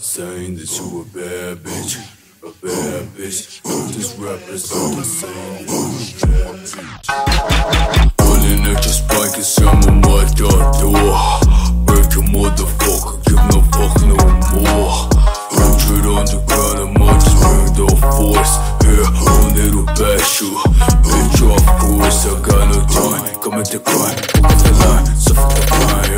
saying that you a bad bitch, a bad bitch. This represent saying that you a bad bitch. Pulling at your spike and say I'm a mother door. Break a motherfucker, give no fuck no more. 100 on the ground, I might just bring the force. Here, on little bash you. Bitch, of course, I got no time. Commit the crime, fuck the line, suffer the crime.